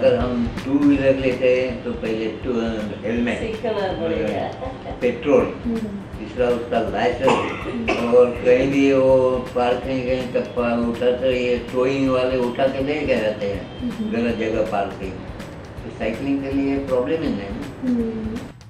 अगर हम two wheeler लेते हैं तो पहले हेलमेट, पेट्रोल, तीसरा उसका लाइसेंस, और कहीं भी वो पार्किंग कहीं तक उठा तो ये टोइंग वाले उठा के ले गए रहते हैं गलत जगह पार्किंग। तो साइकिलिंग के लिए प्रॉब्लम ही नहीं।